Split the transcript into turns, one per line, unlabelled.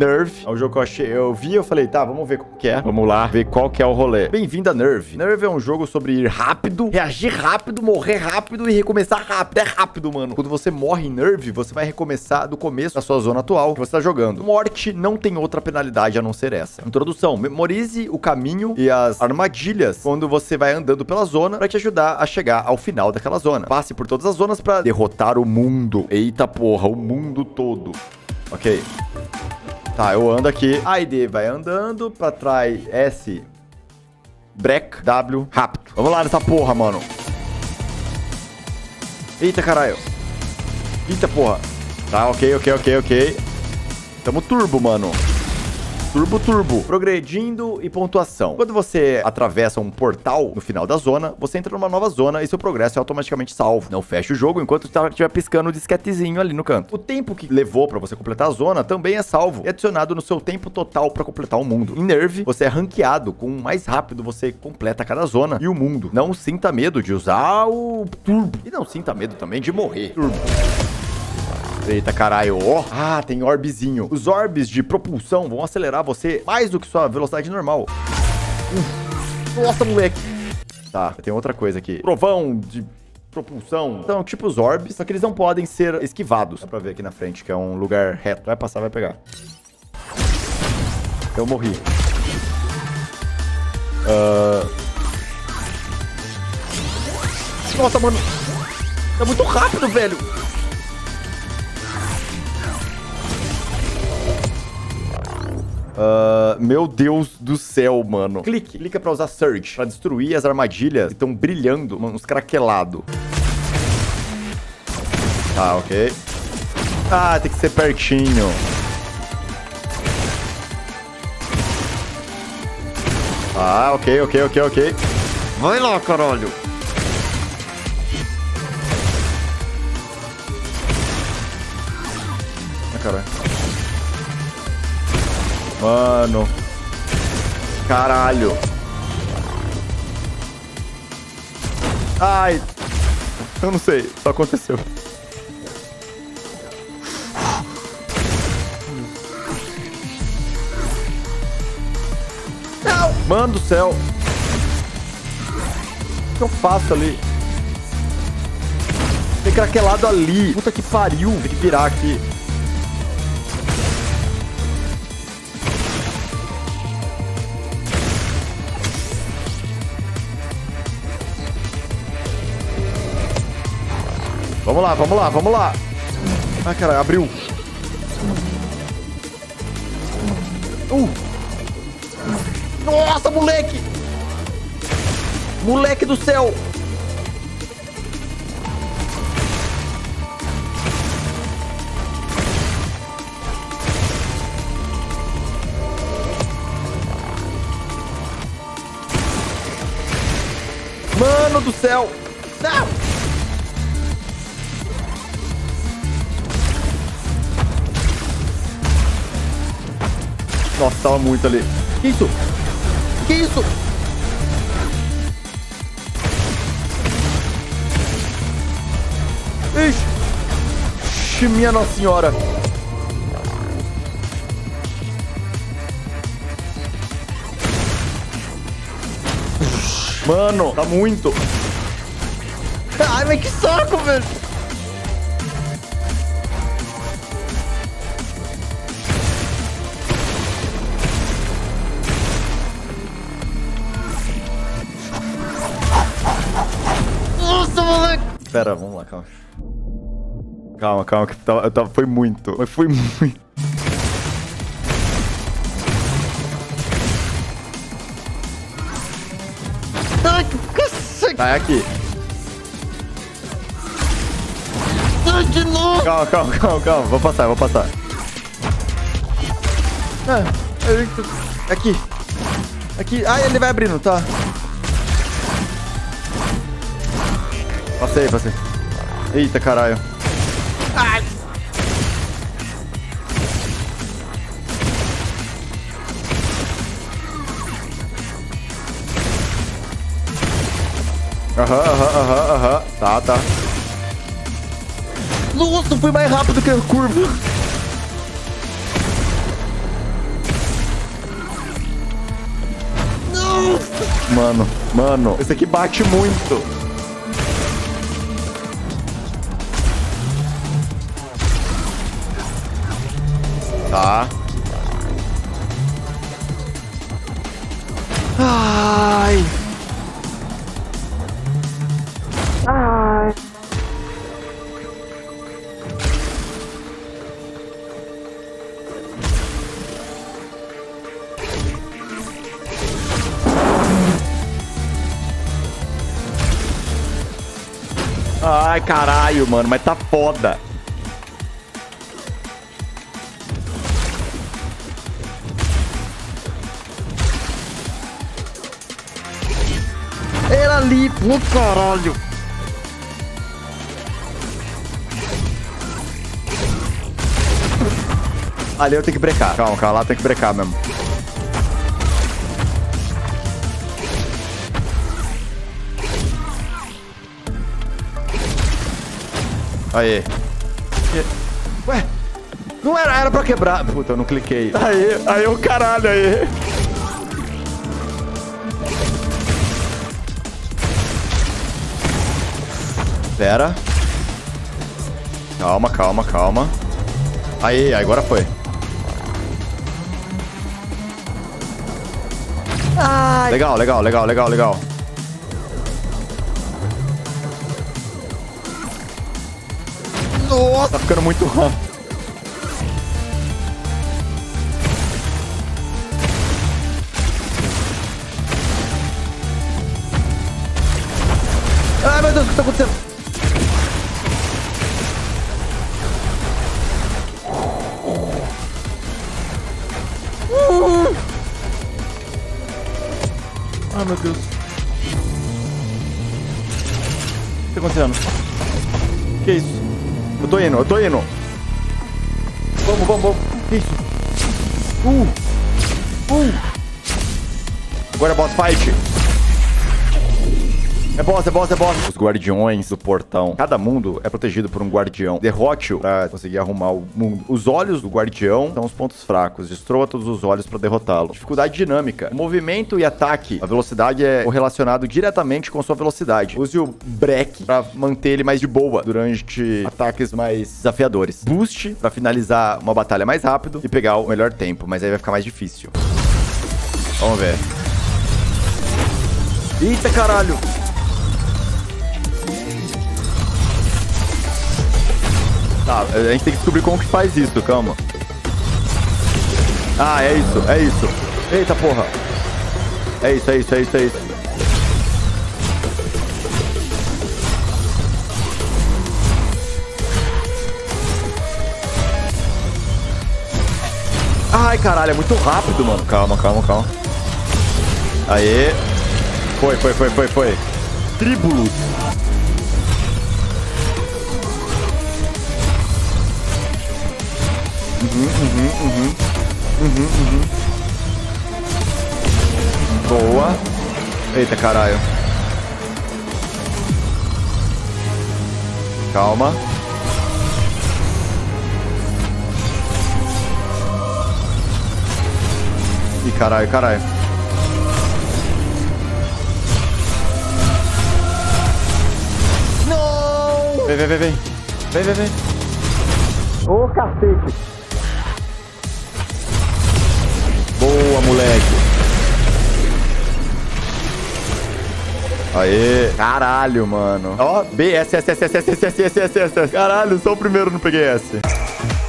Nerve. É um jogo que eu falei, tá, vamos ver como que é. Vamos lá, ver qual que é o rolê. Bem-vindo a Nerve. Nerve é um jogo sobre ir rápido, reagir rápido, morrer rápido e recomeçar rápido. É rápido, mano. Quando você morre em Nerve, você vai recomeçar do começo da sua zona atual que você tá jogando. Morte não tem outra penalidade a não ser essa. Introdução. Memorize o caminho e as armadilhas quando você vai andando pela zona pra te ajudar a chegar ao final daquela zona. Passe por todas as zonas pra derrotar o mundo. Eita porra, o mundo todo. Ok. Tá, eu ando aqui. A ID vai andando pra trás. S. Break. W. Rápido. Vamos lá nessa porra, mano. Eita, caralho. Eita, porra. Tá, ok. Tamo turbo, mano. Turbo. Progredindo e pontuação. Quando você atravessa um portal no final da zona, você entra numa nova zona e seu progresso é automaticamente salvo. Não fecha o jogo enquanto estiver piscando o disquetezinho ali no canto. O tempo que levou pra você completar a zona também é salvo e adicionado no seu tempo total pra completar o mundo. Em Nerve, você é ranqueado. Com mais rápido você completa cada zona e o mundo. Não sinta medo de usar o turbo. E não sinta medo também de morrer. Turbo. Eita, caralho. Oh. Ah, tem orbezinho. Os orbes de propulsão vão acelerar você mais do que sua velocidade normal. Nossa, moleque. Tá, tem outra coisa aqui. Trovão de propulsão. Então, tipo os orbes, só que eles não podem ser esquivados. Dá pra ver aqui na frente, que é um lugar reto. Vai passar, vai pegar. Eu morri. Nossa, mano. Tá muito rápido, velho. Meu Deus do céu, mano. Clica pra usar Surge, pra destruir as armadilhas que estão brilhando, uns craquelados. Tá, ok. Ah, tem que ser pertinho. Ah, ok. Vai lá, caralho. Ah, caralho. Mano. Caralho. Ai. Eu não sei. Só aconteceu. Não. Mano do céu. O que eu faço ali? Tem craquelado ali. Puta que pariu. Tem que virar aqui. Vamos lá. Ai, caralho, abriu. Nossa, moleque! Moleque do céu! Mano do céu! Não! Nossa, tava muito ali. Que isso? Que isso? Ixi, minha Nossa Senhora. Mano, tá muito. Ai, mas que saco, velho. Pera, vamos lá, calma, que foi muito. Mas foi muito. Ai, que cacete! Tá, é aqui. Ai, de novo! Calma. Vou passar. Aqui. Ai, ele vai abrindo, tá? Passei. Eita, caralho. Ai. Aham. Tá. Nossa, fui mais rápido que a curva. Mano, esse aqui bate muito. Tá. Ai. Ai. Ai, caralho, mano, mas tá foda. Era ali, pô, caralho. Ali eu tenho que brecar. Calma, lá tem que brecar mesmo. Aê. Ué, não era pra quebrar. Puta, eu não cliquei. Aí o caralho, aí. Pera. Calma. Aí, agora foi. Ai. Legal. Nossa, tá ficando muito rápido. Ai, meu Deus, o que tá acontecendo? Ah, meu Deus. O que tá acontecendo? Que isso? Eu tô indo. Vamos. Que isso? Agora é boss fight. É boss. Os guardiões do portão. Cada mundo é protegido por um guardião. Derrote-o pra conseguir arrumar o mundo. Os olhos do guardião são os pontos fracos. Destrua todos os olhos pra derrotá-lo. Dificuldade dinâmica. O movimento e ataque. A velocidade é correlacionado diretamente com sua velocidade. Use o break pra manter ele mais de boa durante ataques mais desafiadores. Boost pra finalizar uma batalha mais rápido e pegar o melhor tempo. Mas aí vai ficar mais difícil. Vamos ver. Eita, caralho. Tá, a gente tem que descobrir como que faz isso, calma. Ah, é isso. Eita, porra. É isso. Ai, caralho, é muito rápido, mano. Calma. Aê. Foi. Tribulus. Boa. Eita, caralho. Calma. Ih, caralho. Não! Vem. Ô, cacete. Boa, moleque. Aê. Caralho, mano. Ó, B, S. Caralho, só o primeiro não peguei S.